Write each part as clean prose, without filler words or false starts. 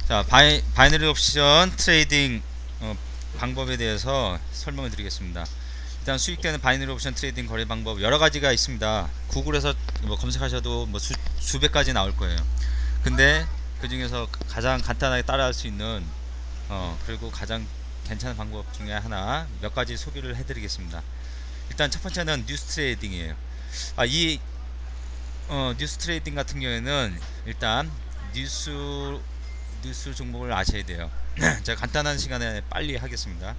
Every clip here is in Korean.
자, 바이너리 옵션 트레이딩 방법에 대해서 설명을 드리겠습니다. 일단 수익되는 바이너리 옵션 트레이딩 거래 방법 여러 가지가 있습니다. 구글에서 뭐 검색하셔도 뭐 수백 가지 나올 거예요. 근데 그 중에서 가장 간단하게 따라할 수 있는 그리고 가장 괜찮은 방법 중에 하나 몇 가지 소개를 해드리겠습니다. 일단 첫 번째는 뉴스 트레이딩이에요. 이 뉴스 트레이딩 같은 경우에는 일단 뉴스 종목을 아셔야 돼요. 제가 간단한 시간에 빨리 하겠습니다.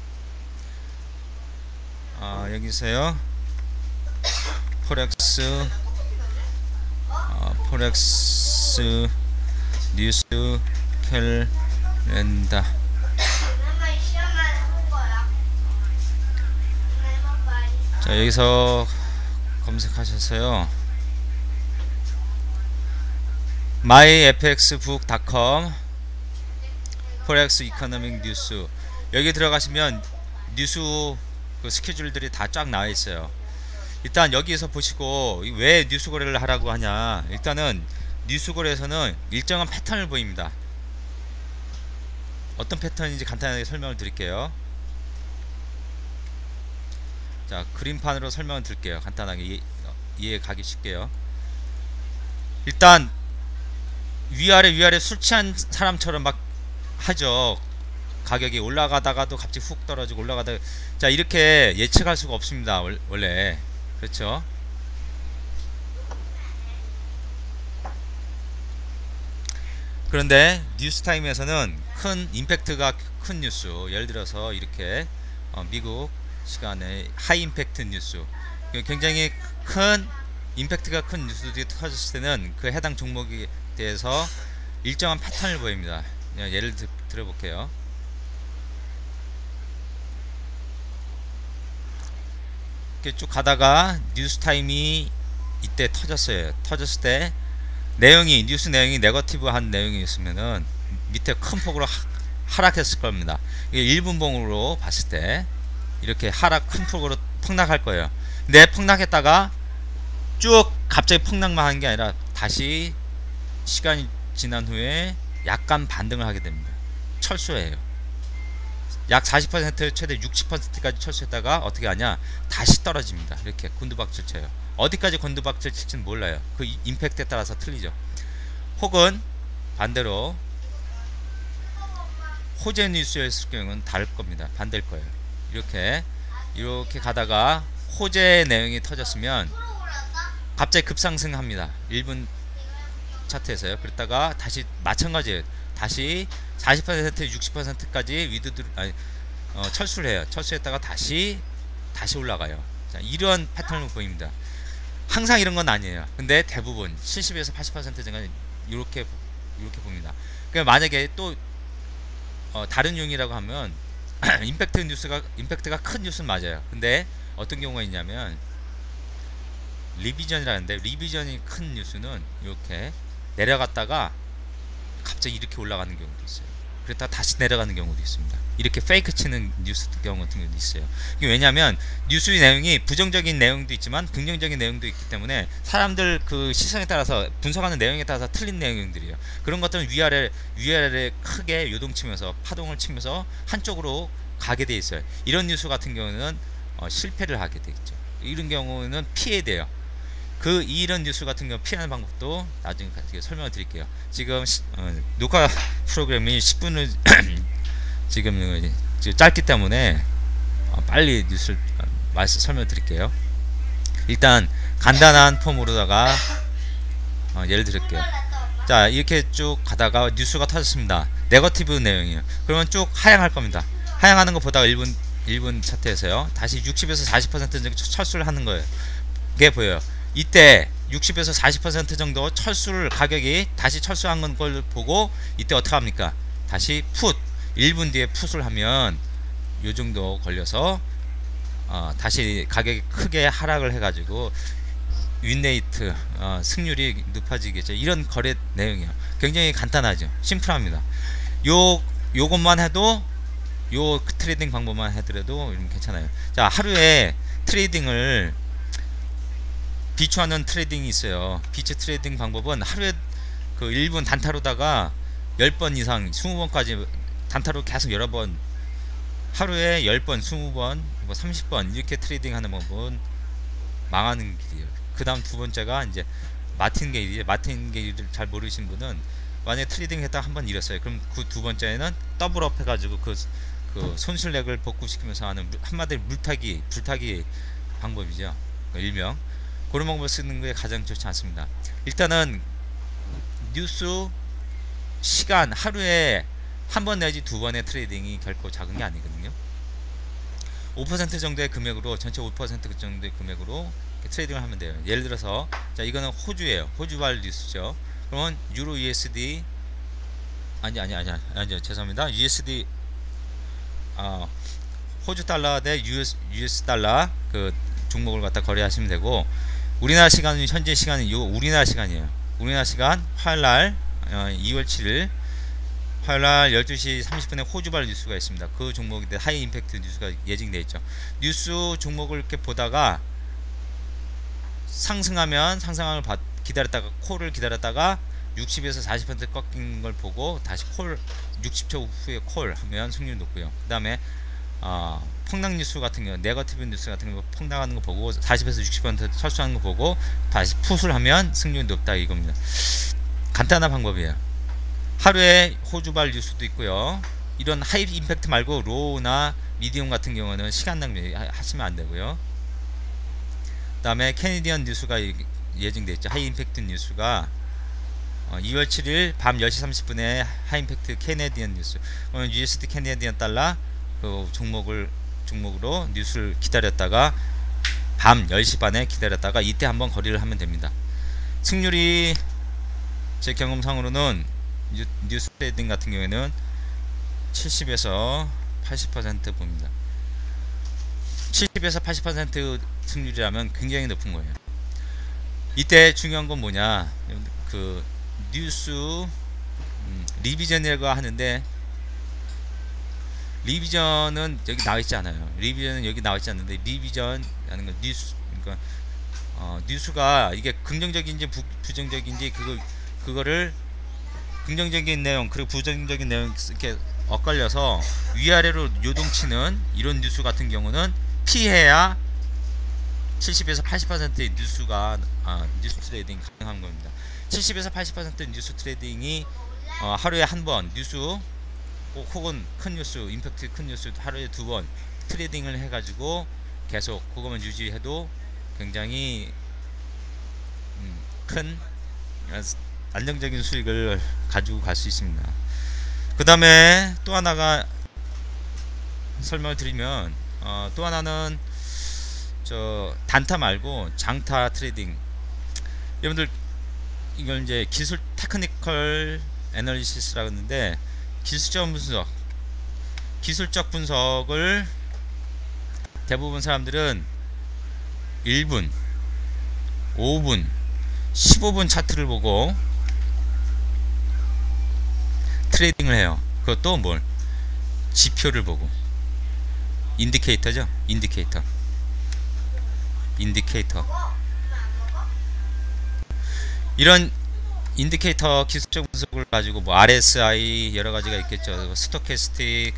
여기서요. 포렉스 뉴스 캘렌더. 자, 여기서 검색하셔서요. myfxbook.com 포렉스 이코노믹 뉴스, 여기 들어가시면 뉴스 그 스케줄들이 다 쫙 나와 있어요. 일단 여기에서 보시고 왜 뉴스 거래를 하라고 하냐. 일단은 뉴스 거래에서는 일정한 패턴을 보입니다. 어떤 패턴인지 간단하게 설명을 드릴게요. 자, 그림판으로 설명을 드릴게요. 간단하게 이해 가기 쉽게요. 일단 위아래 술 취한 사람처럼 막 하죠. 가격이 올라가다가도 갑자기 훅 떨어지고 올라가다가, 자, 이렇게 예측할 수가 없습니다. 원래 그렇죠. 그런데 뉴스타임에서는 큰 임팩트가 큰 뉴스, 예를 들어서 이렇게 미국 시간에 하이 임팩트 뉴스, 굉장히 큰 임팩트가 큰 뉴스들이 터졌을 때는 그 해당 종목에 대해서 일정한 패턴을 보입니다. 예를 들어볼게요. 이렇게 쭉 가다가 뉴스타임이 이때 터졌어요. 터졌을 때 뉴스 내용이 네거티브한 내용이 있으면은 밑에 큰 폭으로 하락했을 겁니다. 이게 1분봉으로 봤을 때 이렇게 큰 폭으로 폭락할 거예요. 근데 폭락했다가 쭉 갑자기 폭락만 하는 게 아니라 다시 시간이 지난 후에 약간 반등을 하게 됩니다. 철수예요. 약 40% 최대 60%까지 철수했다가 어떻게 하냐, 다시 떨어집니다. 이렇게 곤두박질 쳐요. 어디까지 곤두박질 칠지는 몰라요. 그 임팩트에 따라서 틀리죠. 혹은 반대로 호재 뉴스였을 경우는 다를 겁니다. 반대일 거예요. 이렇게 가다가 호재 내용이 터졌으면 갑자기 급상승합니다. 1분 차트에서요. 그랬다가 다시 마찬가지예요. 다시 40% 60%까지 철수를 해요. 철수했다가 다시 올라가요. 자, 이런 패턴을 보입니다. 항상 이런 건 아니에요. 근데 대부분 70에서 80% 정도 이렇게 봅니다. 그러니까 만약에 또 다른 유형이라고 하면 임팩트가 큰 뉴스는 맞아요. 근데 어떤 경우가 있냐면 리비전이라는데, 리비전이 큰 뉴스는 이렇게 내려갔다가 갑자기 이렇게 올라가는 경우도 있어요. 그랬다가 다시 내려가는 경우도 있습니다. 이렇게 페이크 치는 뉴스 경우 같은 경우도 있어요. 이게 왜냐하면 뉴스 내용이 부정적인 내용도 있지만 긍정적인 내용도 있기 때문에 사람들 그 시선에 따라서 분석하는 내용에 따라서 틀린 내용들이에요. 그런 것들은 위아래 크게 요동치면서 파동을 치면서 한쪽으로 가게 돼 있어요. 이런 뉴스 같은 경우는 실패를 하게 돼 있죠. 이런 경우는 피해야 돼요. 이런 뉴스 같은 경우 피하는 방법도 나중에 설명을 드릴게요. 지금 녹화 프로그램이 10분을 지금 짧기 때문에 빨리 뉴스를 설명을 드릴게요. 일단 간단한 폼으로다가 예를 들을게요. 자, 이렇게 쭉 가다가 뉴스가 터졌습니다. 네거티브 내용이에요. 그러면 쭉 하향할 겁니다. 하향하는 거 보다가 1분 차트에서요, 다시 60에서 40% 정도 철수를 하는 거예요. 그게 보여요. 이때 60에서 40% 정도 가격이 다시 철수한 걸 보고 이때 어떻게 합니까? 다시 1분 뒤에 풋을 하면 요 정도 걸려서 다시 가격이 크게 하락을 해가지고 윈레이트 승률이 높아지겠죠. 이런 거래 내용이에요. 굉장히 간단하죠. 심플합니다. 요것만 해도, 요 트레이딩 방법만 하더라도 괜찮아요. 자, 하루에 트레이딩을 비추하는 트레이딩이 있어요. 비추 트레이딩 방법은 하루에 그 1분 단타로다가 10번 이상 20번까지 단타로 계속 여러 번 하루에 10번 20번 뭐 30번 이렇게 트레이딩 하는 법은 망하는 길이에요. 그 다음 두 번째가 이제 마틴게일이에요. 마틴게일을 잘 모르시는 분은 만약에 트레이딩 했다 한 번 잃었어요. 그럼 그 두 번째는 더블업 해가지고 그 손실액을 복구시키면서 하는 한마디로 불타기 방법이죠. 일명 그런 방법을 쓰는 게 가장 좋지 않습니다. 일단은 뉴스 시간 하루에 한 번 내지 두 번의 트레이딩이 결코 작은 게 아니거든요. 5% 정도의 금액으로 전체 5% 정도의 금액으로 트레이딩을 하면 돼요. 예를 들어서 자 이거는 호주예요. 호주발 뉴스죠. 그러면 유로 USD 아니요 죄송합니다. USD 호주 달러 대 US 달러 그 종목을 갖다 거래하시면 되고 우리나라 시간은 현재 시간은 요 우리나라 시간이에요. 우리나라 시간 화요일날 2월 7일 화요일날 12시 30분에 호주발 뉴스가 있습니다. 그 종목에 대해 하이 임팩트 뉴스가 예정되어 있죠. 뉴스 종목을 이렇게 보다가 상승하면 상승을 기다렸다가 콜을 기다렸다가 60에서 40% 꺾인 걸 보고 다시 콜 60초 후에 콜 하면 승률이 높고요. 그 다음에 폭락 뉴스 같은 경우 네거티브 뉴스 같은 경우 폭락하는 거 보고 40에서 60% 철수하는 거 보고 다시 풋을 하면 승률이 높다 이겁니다. 간단한 방법이에요. 하루에 호주발 뉴스도 있고요. 이런 하이 임팩트 말고 로우나 미디움 같은 경우는 시간 낭비 하시면 안 되고요. 그 다음에 캐네디언 뉴스가 예정되어 있죠. 하이 임팩트 뉴스가 2월 7일 밤 10시 30분에 하이 임팩트 캐네디언 뉴스 USD 캐네디언 달러 그 종목으로 뉴스를 기다렸다가 밤 10시 반에 기다렸다가 이때 한번 거래를 하면 됩니다. 승률이 제 경험상으로는 뉴스 트레이딩 같은 경우에는 70에서 80% 봅니다. 70에서 80% 승률이라면 굉장히 높은 거예요. 이때 중요한 건 뭐냐, 그 뉴스 리비전이라고 하는데 리비전은 여기 나와 있지 않아요. 리비전은 여기 나와 있지 않는데 리비전이라는 건 뉴스, 그러니까 뉴스가 이게 긍정적인지 부정적인지 그거를 긍정적인 내용 그리고 부정적인 내용 이렇게 엇갈려서 위아래로 요동치는 이런 뉴스 같은 경우는 피해야 70에서 80%의 뉴스가 뉴스 트레이딩 가능한 겁니다. 70에서 80% 뉴스 트레이딩이 하루에 한 번 뉴스 혹은 큰 뉴스, 임팩트 큰 뉴스 하루에 두 번 트레이딩을 해가지고 계속 그것만 유지해도 굉장히 큰 안정적인 수익을 가지고 갈 수 있습니다. 그 다음에 또 하나가 설명을 드리면 또 하나는 저 단타 말고 장타 트레이딩. 여러분들 이걸 이제 기술 테크니컬 애널리시스라고 하는데 기술적 분석을 대부분 사람들은 1분, 5분, 15분 차트를 보고 트레이딩을 해요. 그것도 뭘? 지표를 보고. 인디케이터죠. 인디케이터. 이런 인디케이터 기술적 분석을 가지고 뭐 RSI 여러 가지가 있겠죠. 스토캐스틱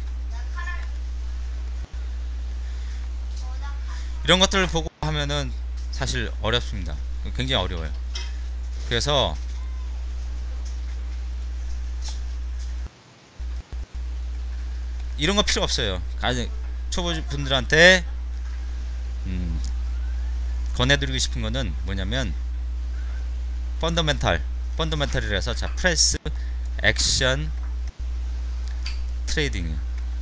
이런 것들을 보고 하면은 사실 어렵습니다. 굉장히 어려워요. 그래서 이런 거 필요 없어요. 초보분들한테 권해드리고 싶은 거는 뭐냐면 펀더멘탈이라서 자 프레스 액션 트레이딩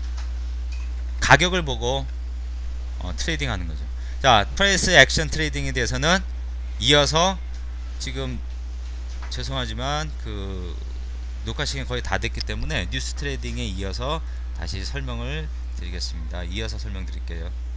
가격을 보고 트레이딩 하는 거죠. 자 프레스 액션 트레이딩에 대해서는 이어서 지금 죄송하지만 그 녹화 시간이 거의 다 됐기 때문에 뉴스 트레이딩에 이어서 다시 설명을 드리겠습니다. 이어서 설명드릴게요.